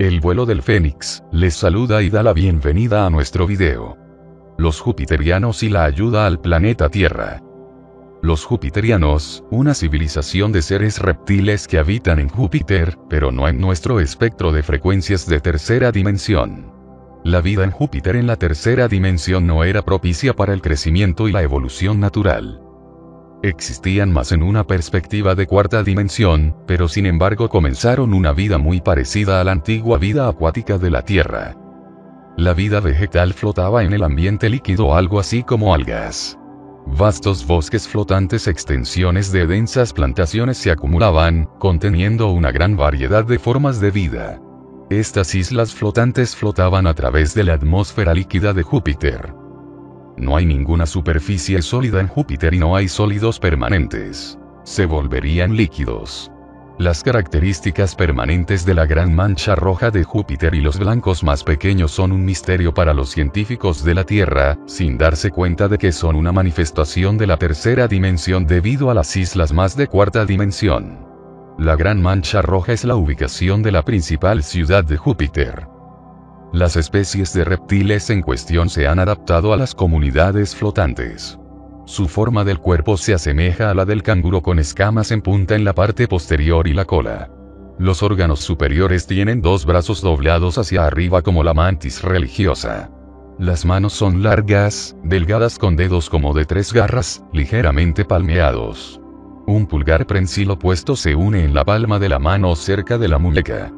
El vuelo del Fénix les saluda y da la bienvenida a nuestro video. Los jupiterianos y la ayuda al planeta Tierra. Los jupiterianos, una civilización de seres reptiles que habitan en Júpiter, pero no en nuestro espectro de frecuencias de tercera dimensión. La vida en Júpiter en la tercera dimensión no era propicia para el crecimiento y la evolución natural. Existían más en una perspectiva de cuarta dimensión, pero sin embargo comenzaron una vida muy parecida a la antigua vida acuática de la Tierra. La vida vegetal flotaba en el ambiente líquido, algo así como algas. Vastos bosques flotantes, extensiones de densas plantaciones se acumulaban, conteniendo una gran variedad de formas de vida. Estas islas flotantes flotaban a través de la atmósfera líquida de Júpiter. No hay ninguna superficie sólida en Júpiter y no hay sólidos permanentes. Se volverían líquidos. Las características permanentes de la gran mancha roja de Júpiter y los blancos más pequeños son un misterio para los científicos de la Tierra, sin darse cuenta de que son una manifestación de la tercera dimensión debido a las islas más de cuarta dimensión. La gran mancha roja es la ubicación de la principal ciudad de Júpiter. Las especies de reptiles en cuestión se han adaptado a las comunidades flotantes. Su forma del cuerpo se asemeja a la del canguro con escamas en punta en la parte posterior y la cola. Los órganos superiores tienen dos brazos doblados hacia arriba como la mantis religiosa. Las manos son largas, delgadas con dedos como de 3 garras, ligeramente palmeados. Un pulgar prensil opuesto se une en la palma de la mano cerca de la muñeca.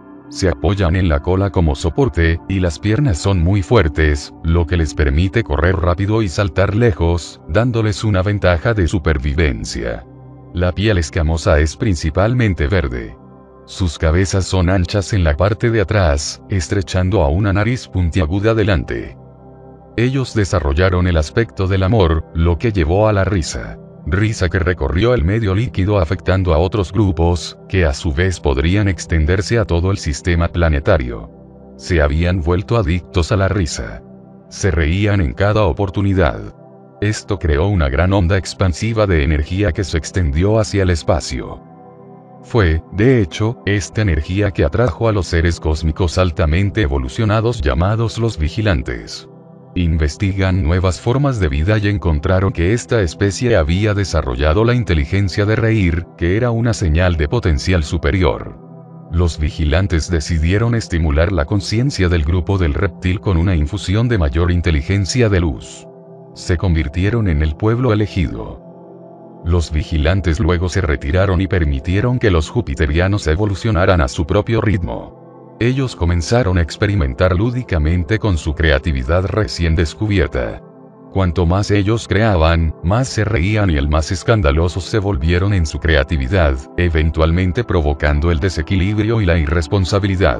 Se apoyan en la cola como soporte, y las piernas son muy fuertes, lo que les permite correr rápido y saltar lejos, dándoles una ventaja de supervivencia. La piel escamosa es principalmente verde. Sus cabezas son anchas en la parte de atrás, estrechando a una nariz puntiaguda delante. Ellos desarrollaron el aspecto del amor, lo que llevó a la risa. Risa que recorrió el medio líquido afectando a otros grupos, que a su vez podrían extenderse a todo el sistema planetario. Se habían vuelto adictos a la risa. Se reían en cada oportunidad. Esto creó una gran onda expansiva de energía que se extendió hacia el espacio. Fue, de hecho, esta energía que atrajo a los seres cósmicos altamente evolucionados llamados los vigilantes. Investigan nuevas formas de vida y encontraron que esta especie había desarrollado la inteligencia de reír, que era una señal de potencial superior. Los vigilantes decidieron estimular la conciencia del grupo del reptil con una infusión de mayor inteligencia de luz. Se convirtieron en el pueblo elegido. Los vigilantes luego se retiraron y permitieron que los jupiterianos evolucionaran a su propio ritmo. Ellos comenzaron a experimentar lúdicamente con su creatividad recién descubierta. Cuanto más ellos creaban, más se reían y el más escandalosos se volvieron en su creatividad, eventualmente provocando el desequilibrio y la irresponsabilidad.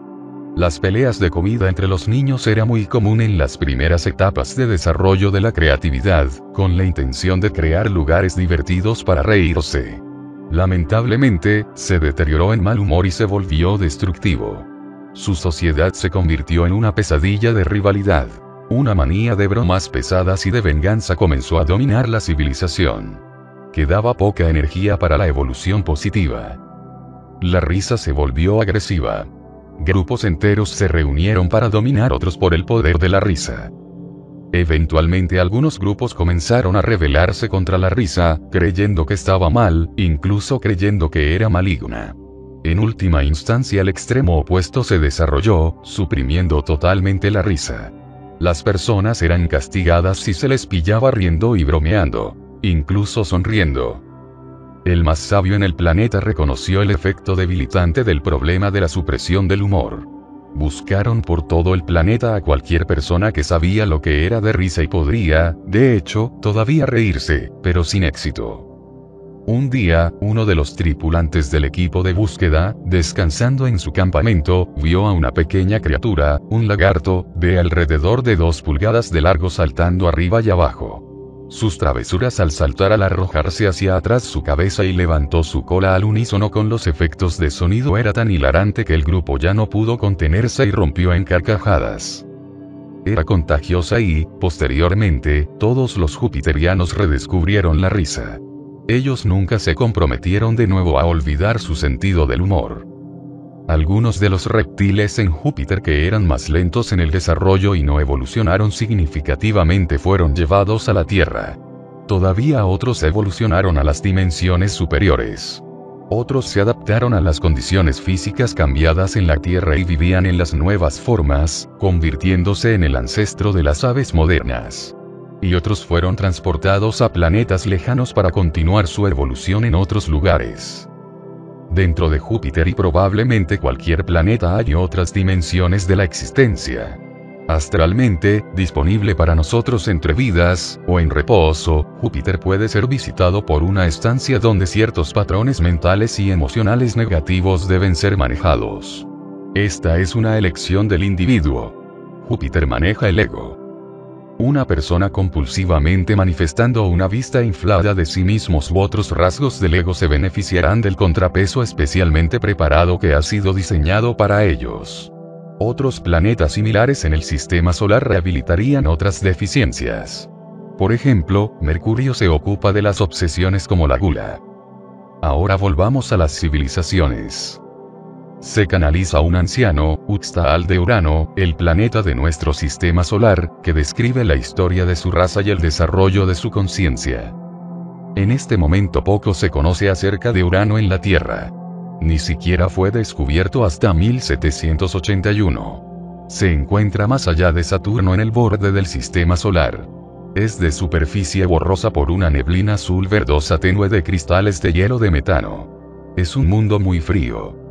Las peleas de comida entre los niños era muy común en las primeras etapas de desarrollo de la creatividad, con la intención de crear lugares divertidos para reírse. Lamentablemente, se deterioró en mal humor y se volvió destructivo. Su sociedad se convirtió en una pesadilla de rivalidad. Una manía de bromas pesadas y de venganza comenzó a dominar la civilización. Quedaba poca energía para la evolución positiva. La risa se volvió agresiva. Grupos enteros se reunieron para dominar otros por el poder de la risa. Eventualmente algunos grupos comenzaron a rebelarse contra la risa, creyendo que estaba mal, incluso creyendo que era maligna. En última instancia el extremo opuesto se desarrolló, suprimiendo totalmente la risa. Las personas eran castigadas si se les pillaba riendo y bromeando, incluso sonriendo. El más sabio en el planeta reconoció el efecto debilitante del problema de la supresión del humor. Buscaron por todo el planeta a cualquier persona que sabía lo que era de risa y podría, de hecho, todavía reírse, pero sin éxito. Un día, uno de los tripulantes del equipo de búsqueda, descansando en su campamento, vio a una pequeña criatura, un lagarto, de alrededor de 2 pulgadas de largo saltando arriba y abajo. Sus travesuras al saltar al arrojarse hacia atrás su cabeza y levantó su cola al unísono con los efectos de sonido era tan hilarante que el grupo ya no pudo contenerse y rompió en carcajadas. Era contagiosa y, posteriormente, todos los jupiterianos redescubrieron la risa. Ellos nunca se comprometieron de nuevo a olvidar su sentido del humor. Algunos de los reptiles en Júpiter que eran más lentos en el desarrollo y no evolucionaron significativamente fueron llevados a la Tierra. Todavía otros evolucionaron a las dimensiones superiores. Otros se adaptaron a las condiciones físicas cambiadas en la Tierra y vivían en las nuevas formas, convirtiéndose en el ancestro de las aves modernas. Y otros fueron transportados a planetas lejanos para continuar su evolución en otros lugares. Dentro de Júpiter y probablemente cualquier planeta hay otras dimensiones de la existencia. Astralmente, disponible para nosotros entre vidas, o en reposo, Júpiter puede ser visitado por una estancia donde ciertos patrones mentales y emocionales negativos deben ser manejados. Esta es una elección del individuo. Júpiter maneja el ego. Una persona compulsivamente manifestando una vista inflada de sí mismos u otros rasgos del ego se beneficiarán del contrapeso especialmente preparado que ha sido diseñado para ellos. Otros planetas similares en el sistema solar rehabilitarían otras deficiencias. Por ejemplo, Mercurio se ocupa de las obsesiones como la gula. Ahora volvamos a las civilizaciones. Se canaliza un anciano, Uxtal de Urano, el planeta de nuestro sistema solar, que describe la historia de su raza y el desarrollo de su conciencia. En este momento poco se conoce acerca de Urano en la Tierra. Ni siquiera fue descubierto hasta 1781. Se encuentra más allá de Saturno en el borde del sistema solar. Es de superficie borrosa por una neblina azul verdosa tenue de cristales de hielo de metano. Es un mundo muy frío.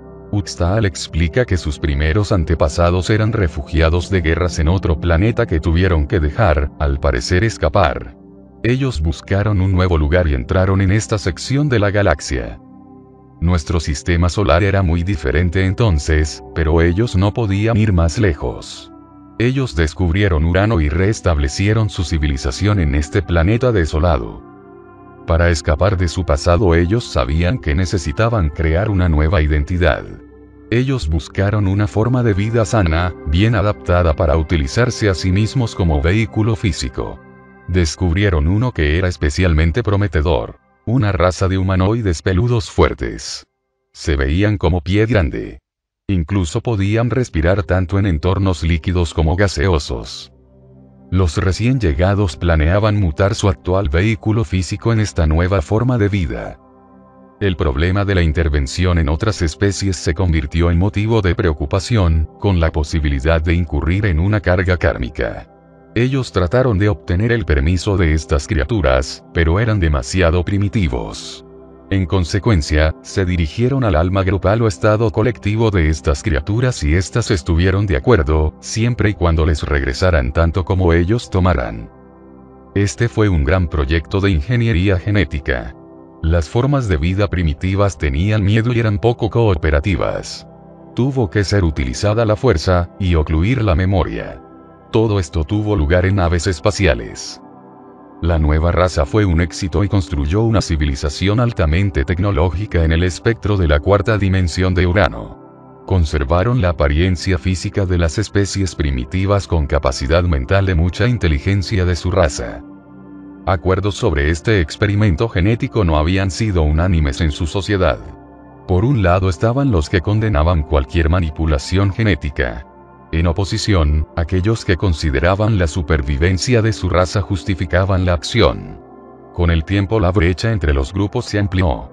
Uxtal explica que sus primeros antepasados eran refugiados de guerras en otro planeta que tuvieron que dejar, al parecer, escapar. Ellos buscaron un nuevo lugar y entraron en esta sección de la galaxia. Nuestro sistema solar era muy diferente entonces, pero ellos no podían ir más lejos. Ellos descubrieron Urano y restablecieron su civilización en este planeta desolado. Para escapar de su pasado ellos sabían que necesitaban crear una nueva identidad. Ellos buscaron una forma de vida sana, bien adaptada para utilizarse a sí mismos como vehículo físico. Descubrieron uno que era especialmente prometedor. Una raza de humanoides peludos fuertes. Se veían como pie grande. Incluso podían respirar tanto en entornos líquidos como gaseosos. Los recién llegados planeaban mutar su actual vehículo físico en esta nueva forma de vida. El problema de la intervención en otras especies se convirtió en motivo de preocupación, con la posibilidad de incurrir en una carga kármica. Ellos trataron de obtener el permiso de estas criaturas, pero eran demasiado primitivos. En consecuencia, se dirigieron al alma grupal o estado colectivo de estas criaturas y éstas estuvieron de acuerdo, siempre y cuando les regresaran tanto como ellos tomaran. Este fue un gran proyecto de ingeniería genética. Las formas de vida primitivas tenían miedo y eran poco cooperativas. Tuvo que ser utilizada la fuerza, y ocluir la memoria. Todo esto tuvo lugar en naves espaciales. La nueva raza fue un éxito y construyó una civilización altamente tecnológica en el espectro de la cuarta dimensión de Urano. Conservaron la apariencia física de las especies primitivas con capacidad mental de mucha inteligencia de su raza. Acuerdos sobre este experimento genético no habían sido unánimes en su sociedad. Por un lado estaban los que condenaban cualquier manipulación genética. En oposición, aquellos que consideraban la supervivencia de su raza justificaban la acción. Con el tiempo la brecha entre los grupos se amplió.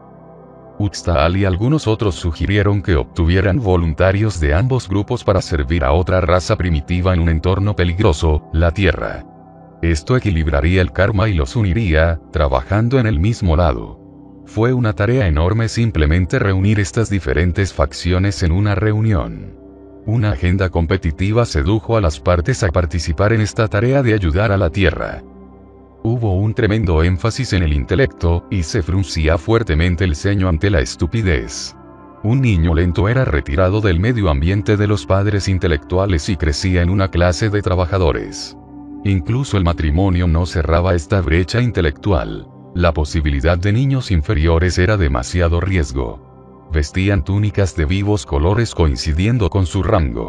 Uxtal y algunos otros sugirieron que obtuvieran voluntarios de ambos grupos para servir a otra raza primitiva en un entorno peligroso, la Tierra. Esto equilibraría el karma y los uniría, trabajando en el mismo lado. Fue una tarea enorme simplemente reunir estas diferentes facciones en una reunión. Una agenda competitiva sedujo a las partes a participar en esta tarea de ayudar a la Tierra. Hubo un tremendo énfasis en el intelecto, y se fruncía fuertemente el ceño ante la estupidez. Un niño lento era retirado del medio ambiente de los padres intelectuales y crecía en una clase de trabajadores. Incluso el matrimonio no cerraba esta brecha intelectual. La posibilidad de niños inferiores era demasiado riesgo. Vestían túnicas de vivos colores coincidiendo con su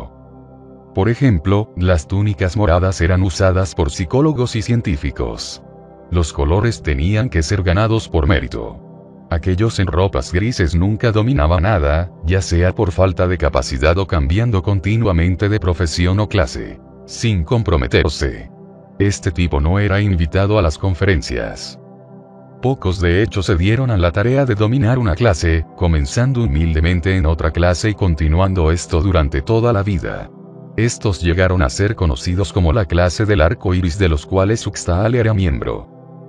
rango. Por ejemplo, las túnicas moradas eran usadas por psicólogos y científicos. Los colores tenían que ser ganados por mérito. Aquellos en ropas grises nunca dominaban nada, ya sea por falta de capacidad o cambiando continuamente de profesión o clase, sin comprometerse. Este tipo no era invitado a las conferencias. Pocos de hecho se dieron a la tarea de dominar una clase, comenzando humildemente en otra clase y continuando esto durante toda la vida. Estos llegaron a ser conocidos como la clase del arco iris, de los cuales Uxtal era miembro.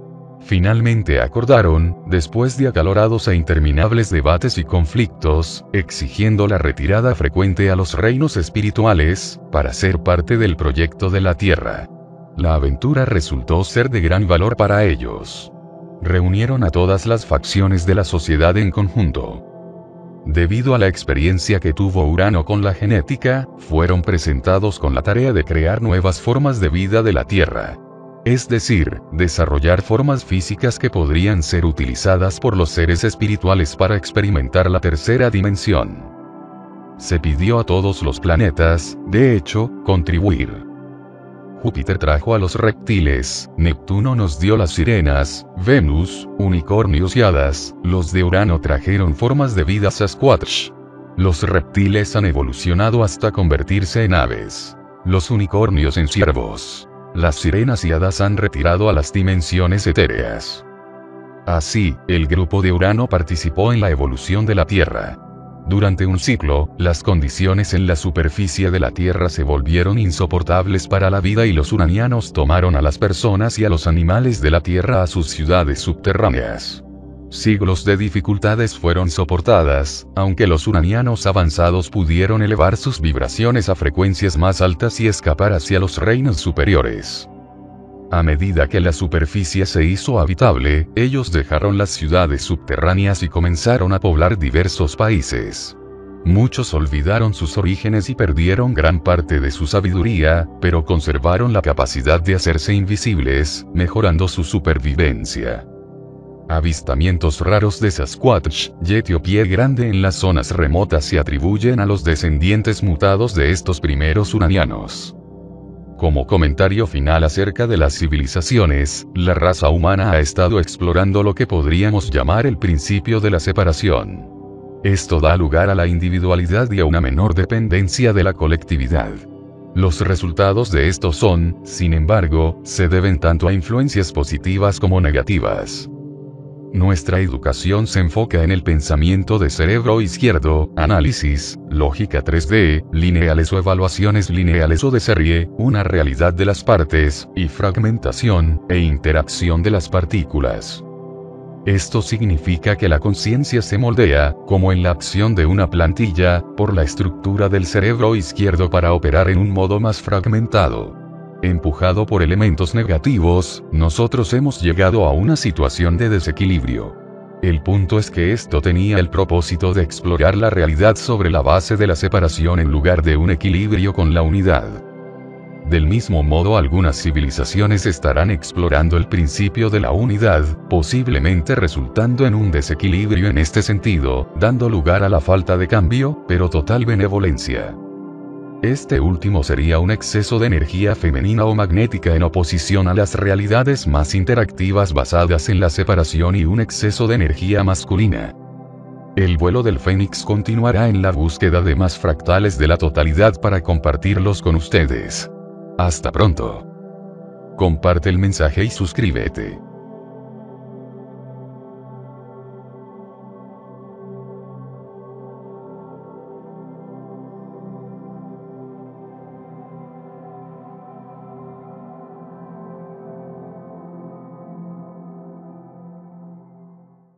Finalmente acordaron, después de acalorados e interminables debates y conflictos, exigiendo la retirada frecuente a los reinos espirituales, para ser parte del proyecto de la Tierra. La aventura resultó ser de gran valor para ellos. Reunieron a todas las facciones de la sociedad en conjunto. Debido a la experiencia que tuvo Urano con la genética, fueron presentados con la tarea de crear nuevas formas de vida de la Tierra. Es decir, desarrollar formas físicas que podrían ser utilizadas por los seres espirituales para experimentar la tercera dimensión. Se pidió a todos los planetas, de hecho, contribuir. Júpiter trajo a los reptiles, Neptuno nos dio las sirenas, Venus, unicornios y hadas, los de Urano trajeron formas de vida Sasquatch. Los reptiles han evolucionado hasta convertirse en aves. Los unicornios en ciervos. Las sirenas y hadas han retirado a las dimensiones etéreas. Así, el grupo de Urano participó en la evolución de la Tierra. Durante un ciclo, las condiciones en la superficie de la Tierra se volvieron insoportables para la vida y los uranianos tomaron a las personas y a los animales de la Tierra a sus ciudades subterráneas. Siglos de dificultades fueron soportadas, aunque los uranianos avanzados pudieron elevar sus vibraciones a frecuencias más altas y escapar hacia los reinos superiores. A medida que la superficie se hizo habitable, ellos dejaron las ciudades subterráneas y comenzaron a poblar diversos países. Muchos olvidaron sus orígenes y perdieron gran parte de su sabiduría, pero conservaron la capacidad de hacerse invisibles, mejorando su supervivencia. Avistamientos raros de Sasquatch, Yeti o pie grande en las zonas remotas se atribuyen a los descendientes mutados de estos primeros uranianos. Como comentario final acerca de las civilizaciones, la raza humana ha estado explorando lo que podríamos llamar el principio de la separación. Esto da lugar a la individualidad y a una menor dependencia de la colectividad. Los resultados de esto son, sin embargo, se deben tanto a influencias positivas como negativas. Nuestra educación se enfoca en el pensamiento de cerebro izquierdo, análisis, lógica 3D, lineales o evaluaciones lineales o de serie, una realidad de las partes, y fragmentación, e interacción de las partículas. Esto significa que la conciencia se moldea, como en la acción de una plantilla, por la estructura del cerebro izquierdo para operar en un modo más fragmentado. Empujado por elementos negativos, nosotros hemos llegado a una situación de desequilibrio. El punto es que esto tenía el propósito de explorar la realidad sobre la base de la separación en lugar de un equilibrio con la unidad. Del mismo modo, algunas civilizaciones estarán explorando el principio de la unidad, posiblemente resultando en un desequilibrio en este sentido, dando lugar a la falta de cambio, pero total benevolencia. Este último sería un exceso de energía femenina o magnética en oposición a las realidades más interactivas basadas en la separación y un exceso de energía masculina. El vuelo del Fénix continuará en la búsqueda de más fractales de la totalidad para compartirlos con ustedes. Hasta pronto. Comparte el mensaje y suscríbete.